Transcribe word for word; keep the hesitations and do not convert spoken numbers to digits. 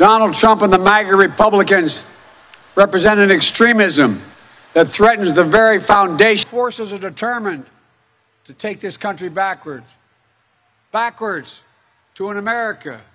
Donald Trump and the MAGA Republicans represent an extremism that threatens the very foundation. Forces are determined to take this country backwards, backwards to an America